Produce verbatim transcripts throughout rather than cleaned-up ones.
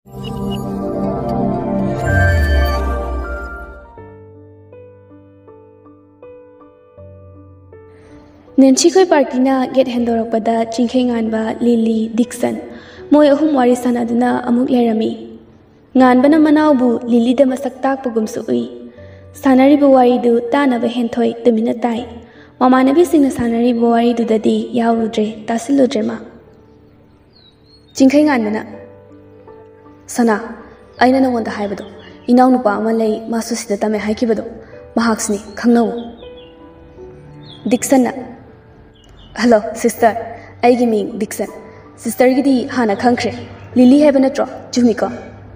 Nancy Koi Partina get Hendoropada, Chinking Anba, Lily, Dixon, Moy Hum Warisan Aduna, Amuk Lerami. Nganbana Manaubu, Lily de Masaktak Pugum Sui. Sanari Buwari do Tana Vehentoi, the Minatai. Mamanabi sing the Sanari Buwari do the D, Yaurudre, Tasiludrema. Chinking Anana Sana, I don't want the Hibado. Inaunupa Malay, Masus the Tame Haikibado, Mahaksni, Kangno. Dixon. Hello, sister. I give me Dixon. Sister gidi Hana Kankre. Lily have a draw, Jumiko.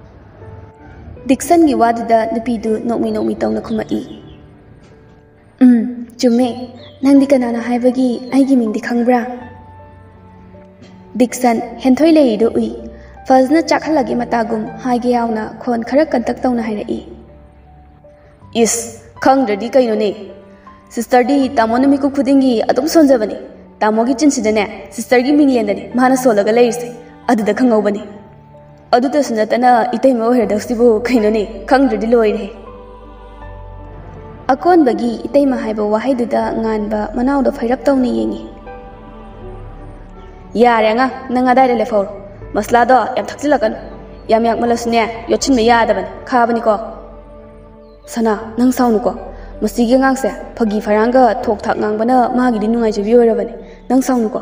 Dixon gi wadda nupidu no me no me tong na kumai. Um, Jume, Nandikanana Hivagi, I give me the Kangbra. Dixon, Hentoile do we. Fazna Chakalagi Matagum, Hagiauna, Kon Karakantaktona Hire. Is Kangra Dika Yone. Sister D, Tamonamiku Pudingi, Adam Sonzavani. Tamogi Chinsidane, Sister Giming Yendani, Mana Sola Galaise, Adu the Kangobani. Adu the Sunatana, Itemo her Dostibo, Kainone, Kangra Deloide. Akon Bagi, Itema Haiba Wahiduda, Nganba, Manao of Hiraptoni Yingi. Yaranga, Nangada Lefor, Maslado, Yamtaxilakan, Yamyak Malasne, Yochin Yadavan, Carbaniko. Sana, Nang Saunuko. Masigi ngangse phagi faranga thok thak ngangbana magi dinungai je biorabani nang saungnuko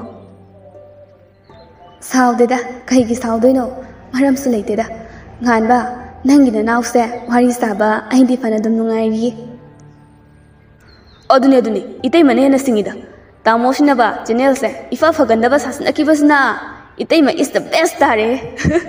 saudeda kaigi saudoino maram su leiteda nganba nangi na nause wari saba aindi fana dum nungai ri adune adune itei mane na singida tamoshina ba channel se ifa phaganda ba sasna kibasna itei ma is the best tare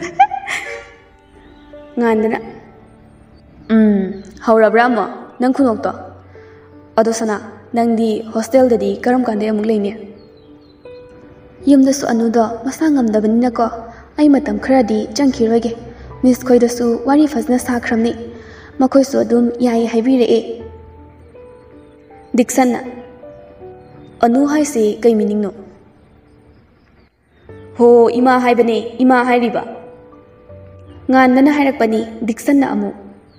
ngandana um haurabramo nang khunokto Adosana, Nangdi, hostel the Karam Kande Muglania. Yumdasu Anudo, Masangam the Beninaco, I matam Kradi, Junkie Rege, Miss Koidasu, Wari Fasna Sakramni, Makoiso Dum, Yai Hibire. Dixon Anu Hai say, Gay meaning no. Ho, Ima Hibane, Ima Hiriba Ngan Harakbani, Dixon Amu.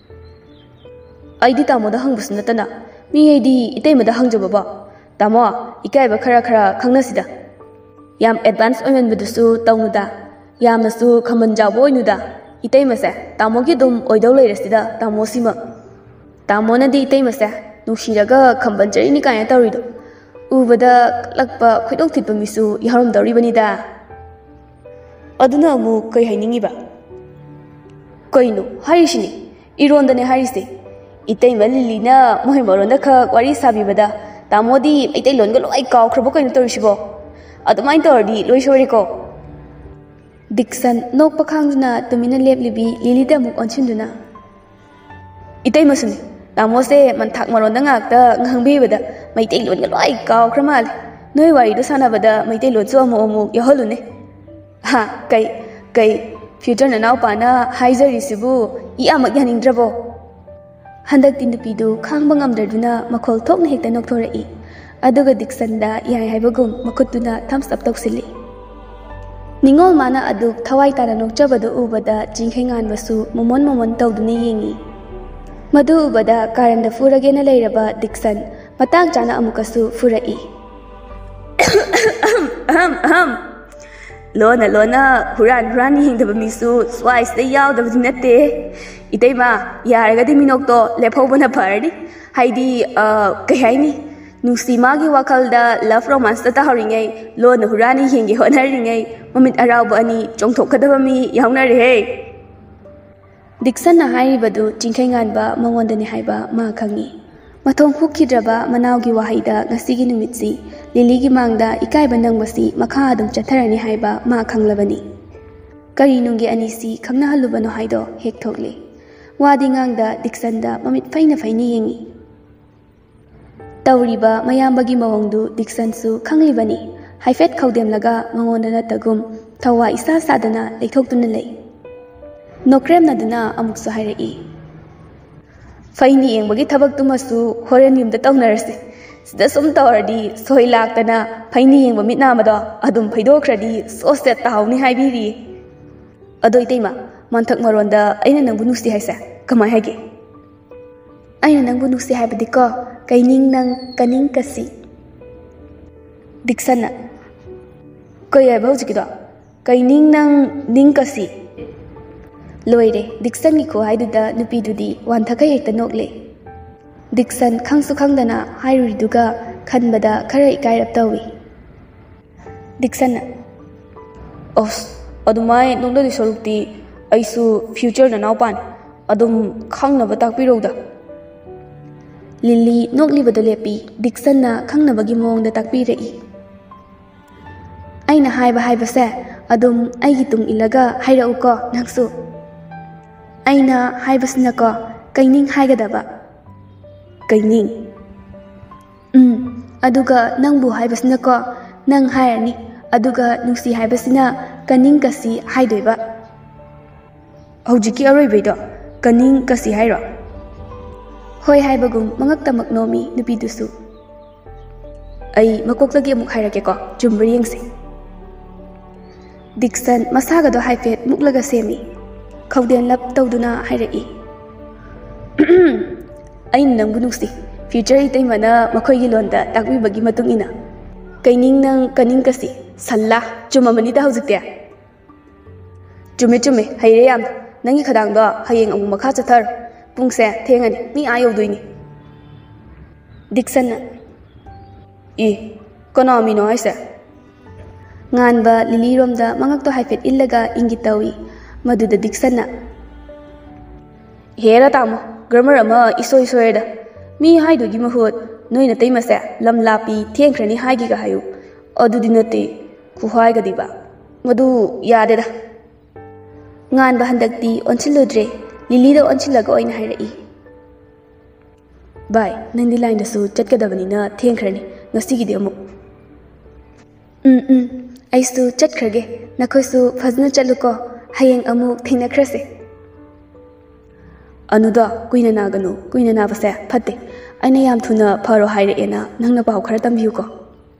I did Amo the Hungus Natana. Me adi itay mada hangjababa. Tamo, ikay ba kara kara kangnasida. Yam advance omen bidusu taunuda. Yam nasu kamanjabo inuda. Itay masa, tamo gidum oidaw layrasida tamo sima. Tamo na di itay masa, nushiraga kambanjari ni kaya tawrido. Ubada lakpa kwidok tipa misu yaharom dawri banida. Aduna amu kay hainingi ba? Kay no, harishini. Irondane harisi. Itay malilina mohi marona ka wari sabi bada tamodi itay longa loy kaw khrobo kaino torishibo adumai tordi loi shoriko Dixon nok pakhangna tumina leplibi lilida muk onchinduna itay masuni tamose manthak marona ngakta ngangbi bada maitay longa loy kaw khramal noi wari do sana bada maitay lonso amu amu yaholune ha kai kai future na naw pana haizer risibu i amak yanindrabo Handak tindupidu kang bangam darduna makol tok na hekta noktorai. Aduga Dixon da yai haibagum makutuna thumbs up toksili. Ningol mana aduk thawai tara nokjabadu ubada jinghengan basu momon momon tawduni yengi. Madu ubada karanda furagena leiraba Dixon matang chana amukasu furai. Ahem ahem. Lona lona huran huran hingdaba misu swice de yaudaba dinate. Itay ma, yaraga di minokto lepobana pardi. Haidi, uh, kayaini. Nusi magi wakal da love romance ta taharingay, lo na hurani hingi honaringay, mamit araw ba ani chongtok kadabami yauna rihe. Dixon na hari badu jingkengan ba mangonda ni haiba makangi. Matong hukidraba manawgi wahida ngasigi numitsi, liligi mangda ikay bandang basi makahadong chatarani haiba makanglabani. Kari nungi anisi kangna halubano haido hek tokli. Wadi ngangda Dixon da mamit faina faini yengi. Tawriba mayambagi mawangdu Dixon su kanglibani. Haifet kaudem laga mangonda na tagum tawa isa sadana leitok dunalay. Nokrem na duna amuk su hairai. Faini yeng bagi tabag tumasu horen yumda tawnarasi. Sida sum tawardi soy laktana faini yeng bamit namado adum paidokradi so set tahaw ni haibiri. Adoy tema manthak maronda aina nangbu nusi haisa kamai hage aina nangbu nusi haibadi ko kaining nang kaning kasi Dixon na kaya ba hujiki do kaining nang ning kasi loire Dixon gi ko haiduda nupi dudi wantha kai hekta nokle Dixon khangsu khangdana hairuriduga khanbada khara ikairap tawi Dixon na os adumai nongda di sorukti aisu future na naupan adum khangna ba takpiroda Lily nokli badu lepi Dixon na khangna bagi mongda takpirei aina haiba haiba se adum aigi tung ilaga hairau ko nangsu aina haibasna ko kaining haigadaba kaining um aduga nangbu haibasna ko nang hairani aduga nungsi haibasina kaning kasi haidoiba hojiki aroibaido kaning kasi hairo hoi haibagum mangaktamak nomi nupidusu ai makoklagi amuk hairake ko jumbri yengse Dixon masaga do haifet muklaga semi khawden lap tawduna hairai ain nangbu nungsi future itay mana makoy gilonda takbi bagi matung ina kaining nang kaning kasi salla chumamani da hujikte chume chume haire yam nangi khadang do hayeng amu makha chathar pungse thengani mi ayo doini Dixon na e kono amino aisa nganba Lily romda mangak to haifet illaga ingitawi maduda Dixon na hera tamo grammar ama isoi soida mi haidu gi mahut noina teimase lam lapi thengkrani haigi ga hayu adudi nate ku hai ga diba madu yade da ngan ba handakti onchiludre Lily do onchilaga oina hairai bai nandi line da su chatgadabani na thengkrani ngasi gi de amu um um aisu chatkrage nakhoisu phajna chaluko hayeng amu thengnakrase anuda kuina naganu kuina nabase phatte aina yam thuna pharo haire ena nangna paw khara tambiu ko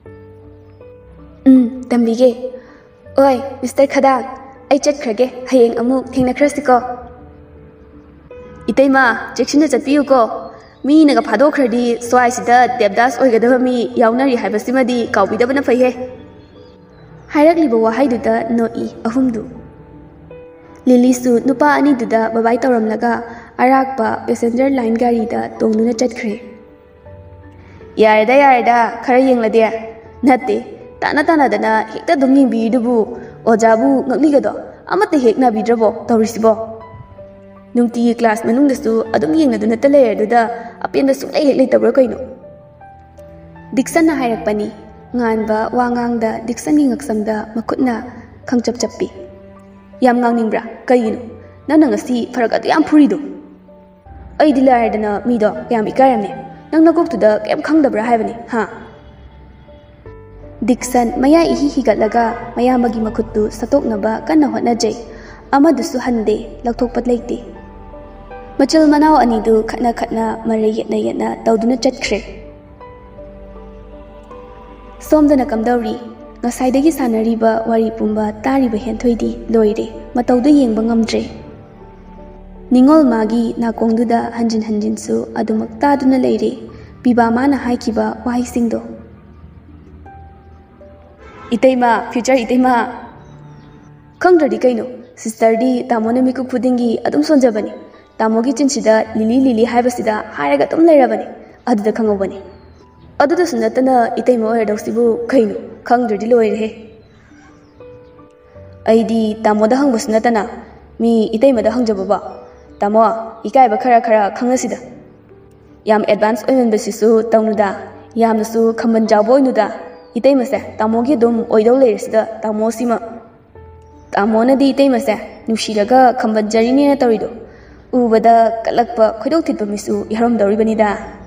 um tambige oi Mister Khada ai chatkrage hayeng amu thengnakrase ko iteima jeksina chatpiu ko mi naga phado khradi swai sida debdas oigadaba mi yaunari haibasimadi kawbidabana phai he hairakliba wahaiduda noi ahumdu Lily su nupa ani duda babai tawramlaga arakpa passenger line gari da tongduna chatkhre yareda yareda khara yenglade natte tana tana dana hekta dum yingbi dubu ojabu ngakligado amate hekna bidrabo tawrisibo nungti class manung dasu adum yengnaduna tale duda apenda su lei lei tabro kaino Dixon na hairakpani nganba wangangda Dixon gi ngaksamda makutna khangchap chappi yam ngangningbra kayino nana ngasi farak adu yam phurido ai dilaradana mido yam ikayamne nang nagoktuda kem khangdabra haibani ha Dixon maya ihi higatlaga maya magi makuttu satoknaba kanna hotnajai amadusu hande lakthokpat leite machal manao anidu khatna khatna marai yetna yetna tawduna chatkhre somdana kamdauri ngasaidagi sanariba wari pumba tariba henthoidi loire matawdu yengba ngamdre ningol magi nakongduda hanjin hanjin su adumak taduna leire biba mana haikiba wahai singdo iteima future iteima khangdradi kaino sister di tamone miku khudingi adum sonjabani tamogi chinsida Lily Lily haibasida haraga tum leirabani aduda khangobani aduda sunatana iteima oiradausibu kaino khangdradi loire aidi tamoda hangbasu natana mi iteimada hangjababa tamo ikaiba khara khara khangasida yam advance oimenbasisu tawnuda yamnasu khamban jawbo oinuda iteimase tamogi dum oidau leiresida tamo sima tamona di iteimase nushiraga khamban jarini na tawrido ubada kalakpa khoidok thitba misu yarom dawribanida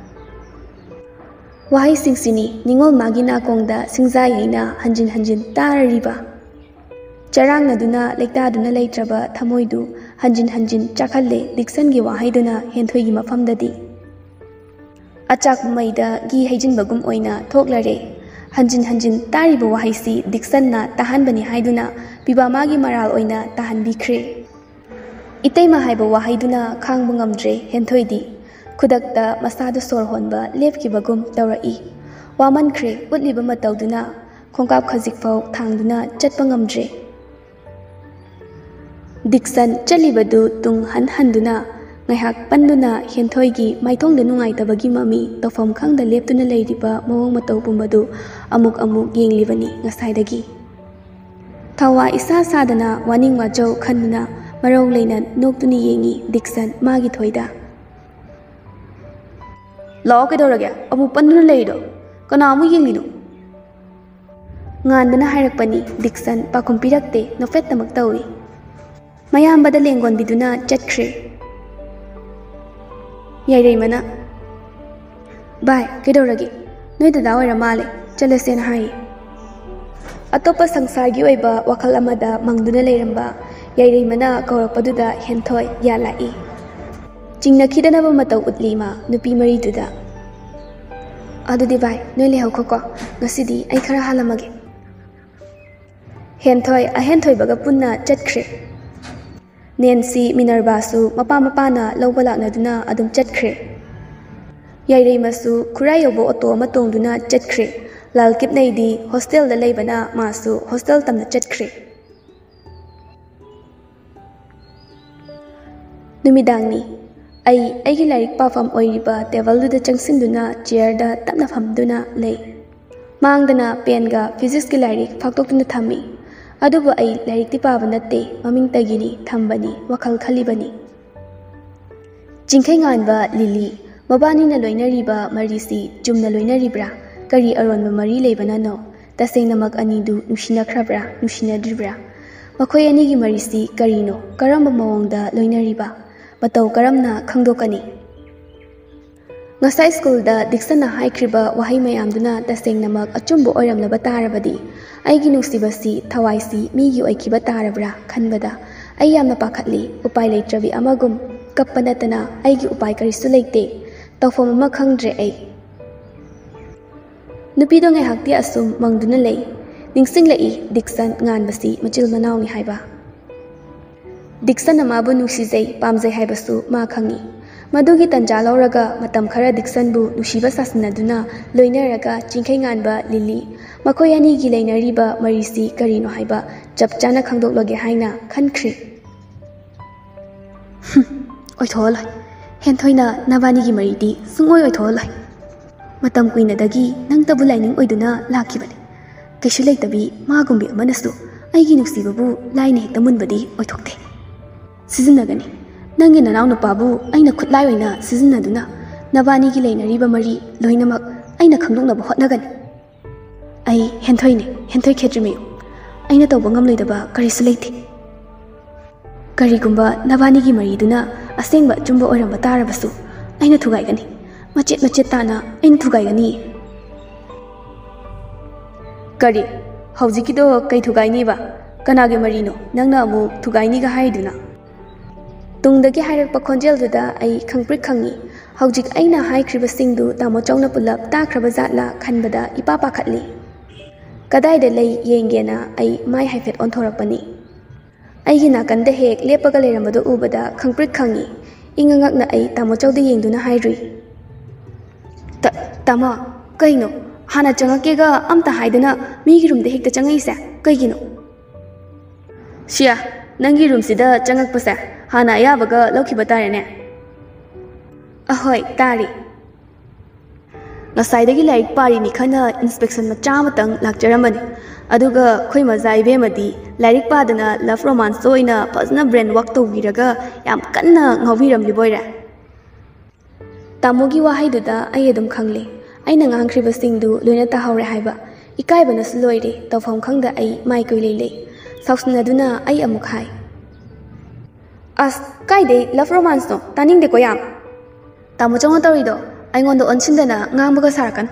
wahai singsini ningol magina kongda singza yaina hanjin hanjin tarariba charang naduna lekta duna leitraba thamoidu hanjin hanjin chakhalle Dixon gi wahai duna henthoi gi mafamdadi achak maida gi haijin bagum oina thoklare hanjin hanjin tariba wahai si Dixon na tahan bani haiduna biba magi maral oina tahan bikre Itaima haiba wahaiduna khangba ngamdre Henthoidi khudakta masadu sor honba lepkibagum tawrai wamankhre utliba matawduna khongkap khajikfau thangduna chatpa ngamdre Dixon chalibadu tung han handuna ngaihak panduna Henthoigi maithongda nungaitabagi mami tofam khangda leptuna leiriba mawong mataw pumbadu amuk amuk yenglibani ngasaidagi Thawa isa sadana waning wajau khanduna marau leina noktuni yengi Dixon magi thoida Law kedorage amu panduna leido kana amu yengino Ngandana hairakpani Dixon pakhum pirakte nofet tamak tawi Mayambada lengon biduna chatkhre Yairei mana Bye kedorage noi dada oira male chalesen hai Atopa sangsargi oiba wakal amada mangduna leiramba Yairei mana kaurakpaduda Henthoi yalai Chingnakidanaba mataw utlima nupi mariduda Adudi bai noi lehau khoko ngasidi ai khara halamage Henthoi a Henthoi baga punna chatkhre Nancy Minerva su mapa mapana lawba laknaduna adum chatkhre Yairei masu khurai yobo auto ama tongduna chatkhre lalkip naidi hostel da leibana masu hostel tamna chatkhre Numidangni ai aigi lairik pafam oiriba table du da changsinduna chair da tapna famduna lei mangdana penga physics ki lairik faktokna thami adubu ai lairik ti paba natte maming tagini thambani wakal khalibani jingkhai nganba lili mabani na loinariba marisi jumna loinaribra kari aronba mari leibana no tasengnamak anidu nushinakrabra nushinadribra makhoi ani gi marisi karino karamba mawongda loinariba Matau karamna khangdokani Ngasai school da Dixon na haikriba wahai mayamduna tasengnamak achumbo oiramnaba tarabadi aigi nusibasi thawaisi migi oikiba tarabra khanbada ai yamna pakhatli upai leitrabi amagum kappanatana aigi upai karisu leite tawfam ama khangdre ai Nupido ngai hakti asum mangduna lei ningsinglai Dixon nganbasi machil manawni haiba Dixon amabu nusizei pamzei haibasu ma khangi madugi tanja lauraga matam khara Dixon bu nusiba sasinaduna loinaraga chingkhai nganba lili makhoi ani gi leinariba marisi karino haiba chapchana khangdokloge haina khankhri oithol Henthoina nabani gi maridi sungoi oithol matam kuina dagi nang tabu laining oiduna lakhibani kaishu leitabi magumbi manasu aigi nusibabu laine hekta munbadi oithokte Sizinagani nangi nanaw nupabu aina khutlai oina sizinaduna nabani gi leinariba mari loinamak aina khangdoknaba hotnagani ai Henthoi ne Henthoi khetrime aina tawba ngamloidaba karisu leite karigumba nabani gi mari duna asengba chumba oiramba tarabasu aina thugai gani machet machet tana aina thugai gani kari haujikido kai thugai ni ba kanage marino nangna amu thugai ni ga haiduna Tungdagi hairakpa khonjelduda ai khangprik khangi haujik aina haikriba singdu tamo chawna pulap takraba zatla khanbada ipa pakhatli kadaida lei yengena ai mai haifet onthorakpani aigi nakanda hek lepaga leramadu ubada khangprik khangi ingangakna ai tamo chawda yengduna hairui ta tamo kaino hana changakega amta haidana migi room da hekta changaisa kaigino Shia nangi room sida changakpasa Hana ayabaga laukiba tarene Ahoy tari Ngasaidagi laik pari ni khana inspection macha matang lakjaramani aduga khoi maza ibemadi laik padana love romance oina fazna brain work tawiraga yam kanna ngawbiram liboira Tamogi wahaiduda ai adum khangle aina ngangkhriba singdu loina tahawre haiba ikaibana suloire tawfam khangda ai mai koi lele sausnaduna ai amuk hai As kai de love romance no taning de koyam Tamu chong torido aingondo onchindana ngangbaga sarakan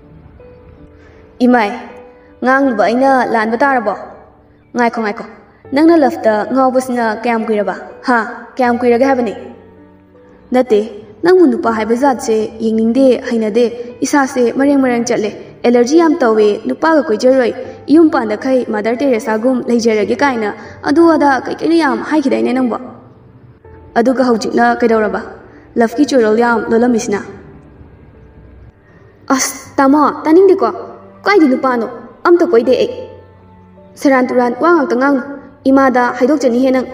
Imai ngang ba aina lan batarabo ngai ko ngai ko nangna love ta ngawbusina kyam kuiraba ha kyam kuiraga habani Nate nang mundu pa haiba zat se yingingde hainade isa se mareng mareng chatle allergy am tawe nupa ga koijeroi iyum panda khai Mother Teresa gum leijerage kaina adu ada kai kai yam hai khidaine nangba ꯑꯗꯨꯒ ꯍꯧꯖꯤꯛꯅ ꯀꯩꯗꯧꯔꯕ ꯂꯚꯀꯤ ꯆꯣꯏꯔꯣꯜ ꯌꯥꯝ ꯂꯣꯜꯂꯝꯃꯤꯁꯤꯅ ꯑꯁ ꯇꯥꯃꯣ ꯇꯥꯅꯤꯡꯗꯦꯀꯣ ꯀꯥꯏꯗꯤ ꯅꯨꯄꯥꯅꯣ ꯑꯝꯇ ꯀꯣꯏꯗꯦ ꯑꯩ ꯁꯦꯔꯥꯟ ꯇꯨꯔꯥꯟ ꯋꯥ ꯉꯥꯛꯇ ꯉꯥꯡꯅꯨ ꯏꯃꯥꯗ ꯍꯥꯏꯗꯣꯛꯆꯅꯤꯍꯦ ꯅꯪ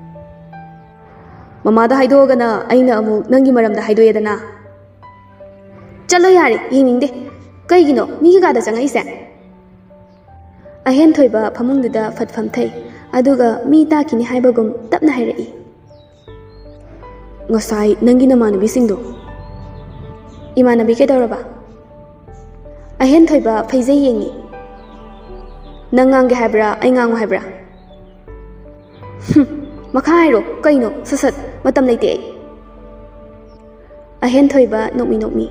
ꯃꯃꯥꯗ ꯍꯥꯏꯗꯣꯛꯑꯒꯅ ꯑꯩꯅ ꯑꯃꯨꯛ ꯅꯪꯒꯤ ꯃꯔꯝꯗ ꯍꯥꯏꯗꯣꯛꯑꯦꯗꯅ ꯆꯠꯂꯣ ꯌꯥꯔꯦ ꯌꯦꯡꯅꯤꯡꯗꯦ ꯀꯩꯒꯤꯅꯣ ꯃꯤꯒꯤ ꯀꯥꯗ ꯆꯪꯉꯛꯏꯁꯦ ꯑꯍꯦꯟ ꯊꯣꯏꯕ ꯐꯃꯨꯡꯗꯨꯗ ꯐꯠ ꯐꯝꯊꯩ ꯑꯗꯨꯒ ꯃꯤ ꯇꯥꯈꯤꯅꯤ ꯍꯥꯏꯕꯒꯨꯝ ꯇꯞꯅ ꯍꯥꯏꯔꯛꯏ ꯉꯁꯥꯏ ꯅꯪꯒꯤ ꯅꯃꯥꯟꯅꯕꯤꯁꯤꯡꯗꯣ ꯏꯃꯥꯟꯅꯕꯤ ꯀꯩꯗꯧꯔꯕ ꯑꯍꯦꯟ ꯊꯣꯏꯕ ꯐꯩꯖꯩ ꯌꯦꯡꯉꯤ ꯅꯪ ꯉꯥꯡꯒꯦ ꯍꯥꯏꯕ꯭ꯔꯥ ꯑꯩ ꯉꯥꯡꯉꯨ ꯍꯥꯏꯕ꯭ꯔꯥ ꯃꯈꯥ ꯍꯥꯏꯔꯣ ꯀꯩꯅꯣ ꯁꯠ ꯁꯠ ꯃꯇꯝ ꯂꯩꯇꯦ ꯑꯩ ꯑꯍꯦꯟ ꯊꯣꯏꯕ ꯅꯣꯛꯃꯤ ꯅꯣꯛꯃꯤ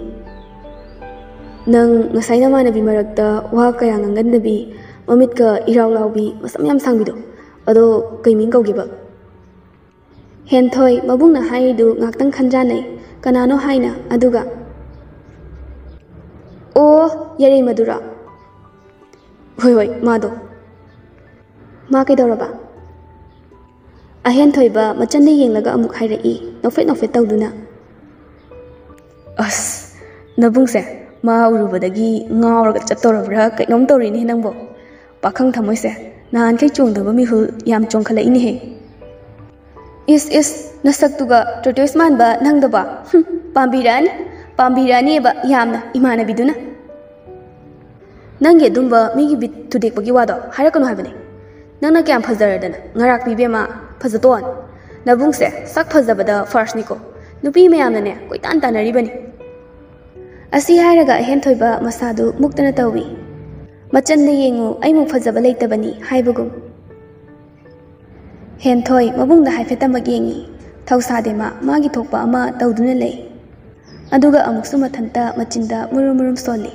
ꯅꯪ ꯉꯁꯥꯏ ꯅꯃꯥꯟꯅꯕꯤ ꯃꯔꯛꯇ ꯋꯥ ꯀꯌꯥ ꯉꯥꯡꯒꯟꯗꯕꯤ ꯃꯃꯤꯠꯀ ꯏꯔꯥꯎ ꯂꯥꯎꯕꯤ ꯃꯁꯝ ꯌꯥꯝ ꯁꯥꯡꯕꯤꯗꯣ ꯑꯗꯣ ꯀꯩ ꯃꯤꯡ ꯀꯧꯒꯦꯕ ꯍꯦꯟꯊꯣꯏ ꯃꯕꯨꯡꯅ ꯍꯥꯏꯔꯤꯗꯨ ꯉꯥꯛꯇꯪ ꯈꯟꯖꯥꯟꯅꯩ ꯀꯅꯥꯅꯣ ꯍꯥꯏꯅ ꯑꯗꯨꯒ ꯑꯣ ꯌꯥꯔꯩꯃꯗꯨꯔꯥ ꯍꯣꯏ ꯍꯣꯏ ꯃꯥꯗꯣ ꯃꯥ ꯀꯩꯗꯧꯔꯕ ꯑꯍꯦꯟ ꯊꯣꯏꯕ ꯃꯆꯟꯗ ꯌꯦꯡꯂꯒ ꯑꯃꯨꯛ ꯍꯥꯏꯔꯛꯏ ꯅꯣꯛꯐꯦꯠ ꯅꯣꯛꯐꯦꯠ ꯇꯧꯗꯨꯅ ꯑꯁ ꯅꯕꯨꯡꯁꯦ ꯃꯥ ꯎꯔꯨꯕꯗꯒꯤ ꯉꯥꯎꯔꯒ ꯆꯠꯇꯧꯔꯕ꯭ꯔꯥ ꯀꯩꯅꯣꯝ ꯇꯧꯔꯤꯅꯦ ꯅꯪꯕꯣ ꯄꯥꯈꯪ ꯊꯃꯣꯏꯁꯦ ꯅꯍꯥꯟꯈꯩ ꯆꯣꯡꯗꯕ ꯃꯤꯍꯨꯜ ꯌꯥꯝ ꯆꯣꯡꯈꯠꯂꯛꯏꯅꯦꯍꯦ ꯏꯁ ꯏꯁ ꯅꯁꯛꯇꯨꯒ ꯇꯣꯔꯇꯣꯏꯁ ꯃꯥꯟꯕ ꯅꯪꯗꯕ ꯄꯥꯝꯕꯤꯔꯛꯑꯅꯤ ꯄꯥꯝꯕꯤꯔꯛꯑꯅꯤꯕ ꯌꯥꯝꯅ ꯏꯃꯥꯟꯅꯕꯤꯗꯨꯅ ꯅꯪꯒꯤ ꯑꯗꯨꯝꯕ ꯃꯤꯒꯤ ꯕꯤꯠ ꯊꯨꯗꯦꯛꯄꯒꯤ ꯋꯥꯗꯣ ꯍꯥꯏꯔꯛꯀꯅꯨ ꯍꯥꯏꯕꯅꯦ ꯅꯪꯅ ꯀꯌꯥꯝ ꯐꯖꯔꯗꯅ ꯉꯔꯥꯛ ꯄꯤꯕꯦꯝꯃ ꯐꯖꯇꯣꯟ ꯅꯕꯨꯡꯁꯦ ꯁꯛ ꯐꯖꯕꯗ ꯐꯥꯔꯁꯅꯤꯀꯣ ꯅꯨꯄꯤ ꯃꯌꯥꯝꯅꯅꯦ ꯀꯣꯏꯇꯥꯟ ꯇꯥꯟꯅꯔꯤꯕꯅꯤ ꯑꯁꯤ ꯍꯥꯏꯔꯒ ꯑꯍꯦꯟ ꯊꯣꯏꯕ ꯃꯁꯥꯗꯨ ꯃꯨꯛꯇꯅ ꯇꯧꯏ ꯃꯆꯟꯗ ꯌꯦꯡꯉꯨ ꯑꯩꯃꯨꯛ ꯐꯖꯕ ꯂꯩꯇꯕꯅꯤ ꯍꯥꯏꯕꯒꯨꯝ ꯍꯦꯟꯊꯣꯏ ꯃꯕꯨꯡꯗ ꯍꯥꯏꯐꯦꯠꯇꯃꯛ ꯌꯦꯡꯉꯤ ꯊꯧꯁꯥꯗꯦ ꯃꯥ ꯃꯥꯒꯤ ꯊꯣꯛꯄ ꯑꯃ ꯇꯧꯗꯨꯅ ꯂꯩ ꯑꯗꯨꯒ ꯑꯃꯨꯛꯁꯨ ꯃꯊꯟꯇ ꯃꯆꯤꯟꯗ ꯃꯨꯔꯨꯝ ꯃꯨꯔꯨꯝ ꯁꯣꯜꯂꯤ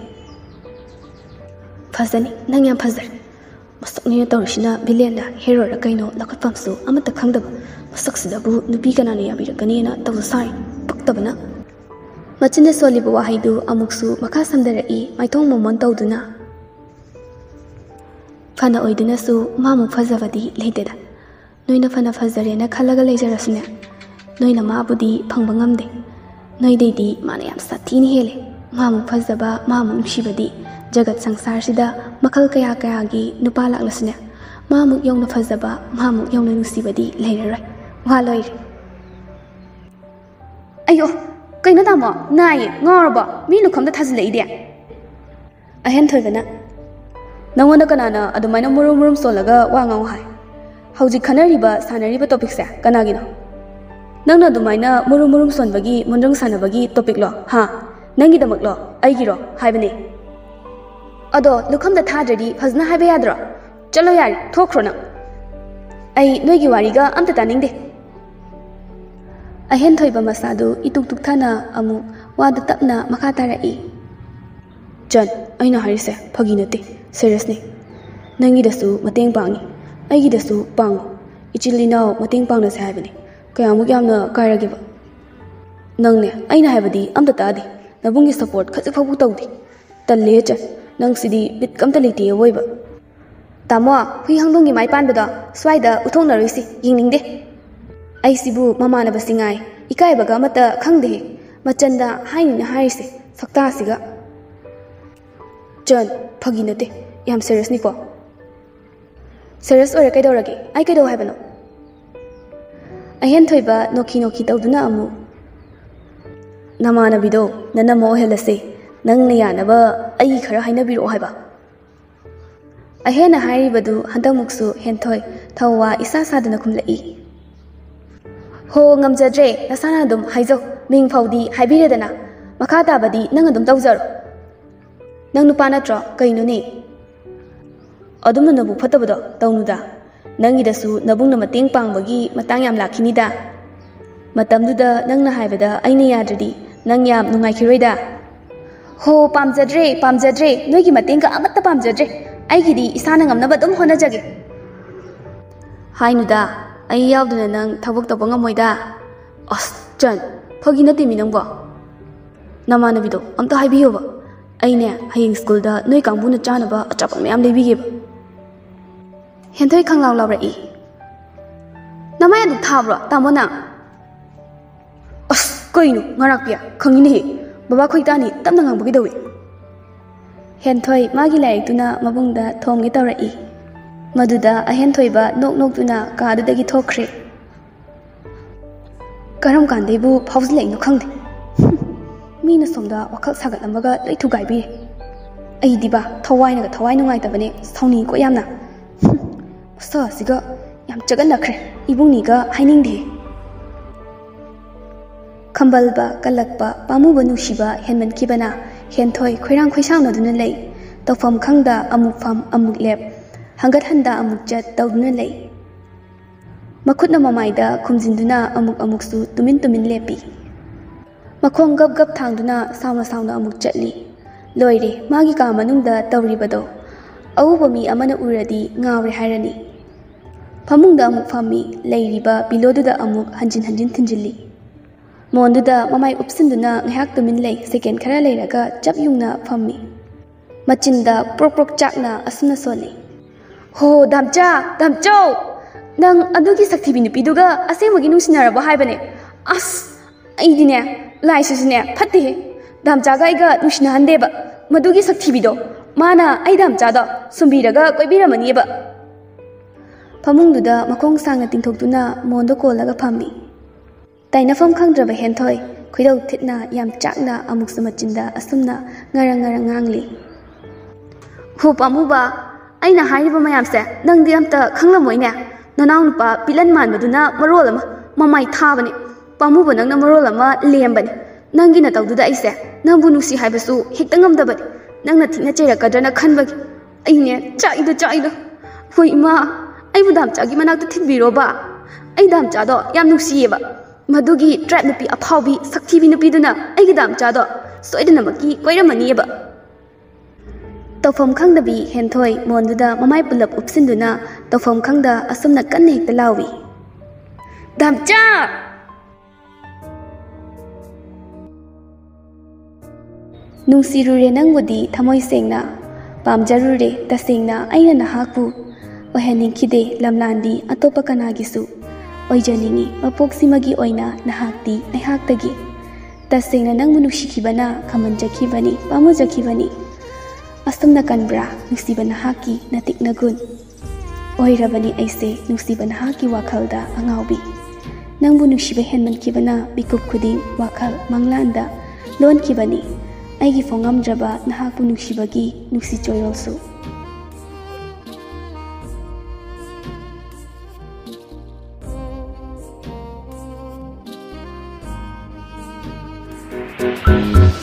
ꯐꯖꯅꯤ ꯅꯪ ꯌꯥꯝ ꯐꯖꯔꯦ ꯃꯁꯛꯅꯤꯅ ꯇꯧꯔꯤꯁꯤꯅ ꯚꯤꯂꯦꯟꯗ ꯍꯦꯔꯣꯔ ꯀꯩꯅꯣ ꯂꯧꯈꯠꯐꯝꯁꯨ ꯑꯃꯠꯇ ꯈꯪꯗꯕ ꯃꯁꯛꯁꯤꯗꯕꯨ ꯅꯨꯄꯤ ꯀꯅꯥꯅ ꯌꯥꯕꯤꯔꯛꯀꯅꯤꯅ ꯇꯧꯖ ꯁꯥꯔꯤ ꯄꯛꯇꯕꯅ ꯃꯆꯤꯟꯗ ꯁꯣꯜꯂꯤꯕ ꯋꯥꯍꯩꯗꯨ ꯑꯃꯨꯛꯁꯨ ꯃꯈꯥ ꯁꯝꯊꯔꯛꯏ ꯃꯥꯏꯊꯣꯡ ꯃꯃꯣꯟ ꯇꯧꯗꯨꯅ ꯐꯅ ꯑꯣꯏꯗꯨꯅꯁꯨ ꯃꯥꯃꯨꯛ ꯐꯖꯕꯗꯤ ꯂꯩꯇꯦꯗ ꯅꯣꯏꯅ ꯐꯅ ꯐꯖꯔꯦꯅ ꯈꯜꯂꯒ ꯂꯩꯖꯔꯁꯨꯅꯦ ꯅꯣꯏꯅ ꯃꯥꯕꯨꯗꯤ ꯐꯪꯕ ꯉꯝꯗꯦ ꯅꯣꯏꯗꯩꯗꯤ ꯃꯥꯅ ꯌꯥꯝ ꯁꯥꯊꯤꯅ ꯍꯦꯜꯂꯦ ꯃꯥꯃꯨꯛ ꯐꯖꯕ ꯃꯥꯃꯨꯛ ꯅꯨꯡꯁꯤꯕꯗꯤ ꯖꯒꯠ ꯁꯪꯁꯥꯔꯁꯤꯗ ꯃꯈꯜ ꯀꯌꯥ ꯀꯌꯥꯒꯤ ꯅꯨꯄꯥ ꯂꯥꯛꯂꯁꯨꯅꯦ ꯃꯥꯃꯨꯛ ꯌꯧꯅ ꯐꯖꯕ ꯃꯥꯃꯨꯛ ꯌꯧꯅ ꯅꯨꯡꯁꯤꯕꯗꯤ ꯂꯩꯔꯔꯣꯏ ꯋꯥ ꯂꯣꯏꯔꯦ ꯑయ్ꯌꯣ ꯀꯩꯅꯣ ꯇꯥꯃꯣ ꯅꯥꯏꯌꯦ ꯉꯥꯎꯔꯕꯣ ꯃꯤ ꯂꯨꯈꯝꯗ ꯊꯥꯖꯤꯜꯂꯛꯏꯗꯤ ꯑꯍꯦꯟ ꯊꯣꯏꯕꯅ ꯅꯪꯉꯣꯟꯗ ꯀꯅꯥꯅ ꯑꯗꯨꯃꯥꯏꯅ ꯃꯨꯔꯨꯝ ꯃꯨꯔꯨꯝ ꯁꯣꯜꯂꯒ ꯋꯥ ꯉꯥꯡꯉꯨ ꯍꯥꯏ ꯍꯧꯖꯤꯛ ꯈꯟꯅꯔꯤꯕ ꯁꯥꯟꯅꯔꯤꯕ ꯇꯣꯄꯤꯛꯁꯦ ꯀꯅꯥꯒꯤꯅꯣ ꯅꯪꯅ ꯑꯗꯨꯃꯥꯏꯅ ꯃꯨꯔꯨꯝ ꯃꯨꯔꯨꯝ ꯁꯣꯟꯕꯒꯤ ꯃꯣꯟꯗ꯭ꯔꯪ ꯁꯥꯟꯅꯕꯒꯤ ꯇꯣꯄꯤꯛꯂꯣ ꯍꯥ ꯅꯪꯒꯤꯗꯃꯛꯂꯣ ꯑꯩꯒꯤꯔꯣ ꯍꯥꯏꯕꯅꯦ ꯑꯗꯣ ꯂꯨꯈꯝꯗ ꯊꯥꯗ꯭ꯔꯗꯤ ꯐꯖꯅ ꯍꯥꯏꯕ ꯌꯥꯗ꯭ꯔꯣ ꯆꯠꯂꯣ ꯌꯥꯔꯦ ꯊꯣꯛꯈ꯭ꯔꯣ ꯅꯪ ꯑꯩ ꯅꯣꯏꯒꯤ ꯋꯥꯔꯤꯒ ꯑꯝꯇ ꯇꯥꯅꯤꯡꯗꯦ ꯑꯍꯦꯟ ꯊꯣꯏꯕ ꯃꯁꯥꯗꯨ ꯏꯇꯨꯛ ꯇꯨꯛꯊꯅ ꯑꯃꯨꯛ ꯋꯥꯗꯨ ꯇꯞꯅ ꯃꯈꯥ ꯇꯥꯔꯛꯏ ꯆꯟ ꯑꯩꯅ ꯍꯥꯏꯔꯤꯁꯦ ꯐꯥꯒꯤ ꯅꯠꯇꯦ ꯁꯦꯔꯤꯌꯁꯅꯤ ꯅꯪꯒꯤꯗꯁꯨ ꯃꯇꯦꯡ ꯄꯥꯡꯉꯤ ꯑꯩꯒꯤꯗꯁꯨ ꯄꯥꯡꯉꯨ ꯏꯆꯤꯜ ꯏꯅꯥꯎ ꯃꯇꯦꯡ ꯄꯥꯡꯅꯁꯦ ꯍꯥꯏꯕꯅꯤ ꯀꯌꯥꯃꯨꯛ ꯌꯥꯝꯅ ꯀꯥꯏꯔꯒꯦꯕ ꯅꯪꯅꯦ ꯑꯩꯅ ꯍꯥꯏꯕꯗꯤ ꯑꯝꯇ ꯇꯥꯗꯦ ꯅꯕꯨꯡꯒꯤ ꯁꯞꯄꯣꯔꯠ ꯈꯖꯤꯛ ꯐꯥꯎꯕ ꯇꯧꯗꯦ ꯇꯜꯂꯦ ꯆꯟ ꯅꯪꯁꯤꯗꯤ ꯕꯤꯠ ꯑꯝꯇ ꯂꯩꯇꯦ ꯑꯋꯣꯏꯕ ꯇꯥꯃꯣ ꯍꯨꯏ ꯍꯪꯗꯣꯡꯒꯤ ꯃꯥꯏ ꯄꯥꯟꯕꯗꯣ ꯁ꯭ꯋꯥꯏꯗ ꯎꯠꯊꯣꯛꯅꯔꯣꯏꯁꯤ ꯌꯦꯡꯅꯤꯡꯗꯦ ꯑꯩꯁꯤꯕꯨ ꯃꯃꯥꯟꯅꯕꯁꯤ ꯉꯥꯏ ꯏꯀꯥꯏꯕꯒ ꯑꯃꯠꯇ ꯈꯪꯗꯦꯍꯦ ꯃꯆꯟꯗ ꯍꯥꯏꯅꯤꯅ ꯍꯥꯏꯔꯤꯁꯦ ꯁꯛꯇꯥꯁꯤꯒ ꯆꯟ ꯐꯥꯒꯤ ꯅꯠꯇꯦ ꯌꯥꯝ ꯁꯦꯔꯤꯌꯁꯅꯤꯀꯣ ꯁꯦꯔꯤꯌꯁ ꯑꯣꯏꯔ ꯀꯩꯗꯧꯔꯒꯦ ꯑꯩ ꯀꯩꯗꯧ ꯍꯥꯏꯕꯅꯣ ꯑꯍꯦꯟ ꯊꯣꯏꯕ ꯅꯣꯛꯈꯤ ꯅꯣꯛꯈꯤ ꯇꯧꯗꯨꯅ ꯑꯃꯨꯛ ꯅꯃꯥꯟꯅꯕꯤꯗꯣ ꯅꯅꯝꯃ ꯑꯣꯏꯍꯜꯂꯁꯦ ꯅꯪꯅ ꯌꯥꯅꯕ ꯑꯩ ꯈꯔ ꯍꯥꯏꯅꯕꯤꯔꯛꯑꯣ ꯍꯥꯏꯕ ꯑꯍꯦꯟꯅ ꯍꯥꯏꯔꯤꯕꯗꯨ ꯍꯟꯗꯛꯃꯨꯛꯁꯨ ꯍꯦꯟꯊꯣꯏ ꯊꯧꯋꯥ ꯏꯁꯥ ꯁꯥꯗꯅ ꯈꯨꯝꯂꯛꯏ ꯍꯣ ꯉꯝꯖꯗ꯭ꯔꯦ ꯅꯁꯥꯅ ꯑꯗꯨꯝ ꯍꯥꯏꯖꯧ ꯃꯤꯡ ꯐꯥꯎꯗꯤ ꯍꯥꯏꯕꯤꯔꯦꯗꯅ ꯃꯈꯥ ꯇꯥꯕꯗꯤ ꯅꯪ ꯑꯗꯨꯝ ꯇꯧꯖꯔꯣ ꯅꯪ ꯅꯨꯄꯥ ꯅꯠꯇ꯭ꯔꯣ ꯀꯩꯅꯣꯅꯦ ꯑꯗꯨꯝꯅ ꯅꯕꯨꯛ ꯐꯠꯇꯕꯗꯣ ꯇꯧꯅꯨꯗ ꯅꯪꯒꯤꯗꯁꯨ ꯅꯕꯨꯡꯅ ꯃꯇꯦꯡ ꯄꯥꯡꯕꯒꯤ ꯃꯇꯥꯡ ꯌꯥꯝ ꯂꯥꯛꯈꯤꯅꯤꯗ ꯃꯇꯝꯗꯨꯗ ꯅꯪꯅ ꯍꯥꯏꯕꯗ ꯑꯩꯅ ꯌꯥꯗ꯭ꯔꯗꯤ ꯅꯪ ꯌꯥꯝ ꯅꯨꯡꯉꯥꯏꯈꯤꯔꯣꯏꯗ ꯍꯣ ꯄꯥꯝꯖꯗ꯭ꯔꯦ ꯄꯥꯝꯖꯗ꯭ꯔꯦ ꯅꯣꯏꯒꯤ ꯃꯇꯦꯡꯒ ꯑꯃꯠꯇ ꯄꯥꯝꯖꯗ꯭ꯔꯦ ꯑꯩꯒꯤꯗꯤ ꯏꯁꯥꯅ ꯉꯝꯅꯕ ꯑꯗꯨꯝ ꯍꯣꯠꯅꯖꯒꯦ ꯍꯥꯏꯅꯨꯗ ꯑꯩ ꯌꯥꯎꯗꯅ ꯅꯪ ꯊꯕꯛ ꯇꯧꯕ ꯉꯝꯃꯣꯏꯗ ꯑꯁ ꯆꯟ ꯐꯥꯒꯤ ꯅꯠꯇꯦꯃꯤ ꯅꯪꯕꯣ ꯅꯃꯥꯟꯅꯕꯤꯗꯣ ꯑꯝꯇ ꯍꯥꯏꯕꯤꯌꯣꯕ ꯑꯩꯅꯦ ꯍꯌꯦꯡ ꯁ꯭ꯀꯨꯜꯗ ꯅꯣꯏ ꯀꯥꯡꯕꯨꯅ ꯆꯥꯅꯕ ꯑꯆꯥꯄꯣꯠ ꯃꯌꯥꯝ ꯂꯩꯕꯤꯒꯦꯕ ꯍꯦꯟꯊꯣꯏ ꯈꯪꯂꯥꯎ ꯂꯥꯎꯔꯛꯏ ꯅꯃꯥꯏ ꯑꯗꯨ ꯊꯥꯕ꯭ꯔꯣ ꯇꯥꯃꯣ ꯅꯪ कईनो ngarapiya khangini baba khoi tani tamna ngang bagi dawi henthoi magi laik tuna mabungda thomgi tawrai maduda ahenthoi ba nok nok tuna ka dagi thokre karam kandai bu phawz lai no khangde mina somda wakhal sagat lamaga lai thu gai bi ai diba thawai na thawai nungai tabane sauni ko yamna sa siga yam chagan nakhre ibungni ga haining de khambal ba kalak ba pamu banu shiba henman kibana henthoi khoirang khoisang na duna lei tawfam khangda amuk fam amuk lep hangat handa amuk chat tawduna lei makhutna mamaida khumjinduna amuk amuk su tumin tumin lepi makhong gap gap thangduna sauna sauna amuk chatli loire magi ka manungda tawribado awuba mi amana uradi ngawre hairani phamungda amuk fammi leiriba biloduda amuk hanjin hanjin thinjilli monduda mamai upsinduna ngahak tumin lei second khara leiraga chap yungna fammi machinda prok prok chakna asuna soli ho damcha damchau nang adugi sakthi binu piduga asengmagi nungsinarabo haibane as aidine laisusine phatte damcha ga iga nungsina handeba madugi sakthi bido mana ai damcha da sumbiraga koibiramani ba phamungduda makong sangna tingthoktuna mondo kolaga phammi tainafam khangdraba henthoi khoidau thitna yam chakna amuk samachinda asumna ngarang ngarang ngangli hu pamuba aina hairiba mayamse nangdi amta khanglamoine nanaw nupa pilan manbaduna marol ama mamai thabane pamuba nangna marol ama lembane nangi na tawduda aise nangbu nusi haibasu hekta ngamdabane nangna thina cheirakadana khanbagi aine chaido chaido hoi ima aibu damchagi manakta thibbiroba ai damchado yam nusiyeba madugi tribe nupi aphawbi sakthibi nupiduna aigi damchado soidana maki koiramanieba tawfam khangdabi henthoi monduda mamai pulap upsinduna tawfam khangda asumna kanne hekta lawi damcha nungsirure nangbudi thamoi sengna pamjarure tasengna aina nahaku ohaningkhide lamlandi atopa kanagisu oijaningi mapoksimagi oina nahakti aihaktagi tasengna nangmu nukshikibana khamanjakhibani pamujakhibani asumna kanbra nusiba nahaki natik nagun oirabani aise nusiba nahaki wakhalda angaubi nangbu nushiba henman kibana bikup khuding wakhal manglanda lon kibani aigi fongamdraba nahakbu nushibagi nusi choirolsu Thank you.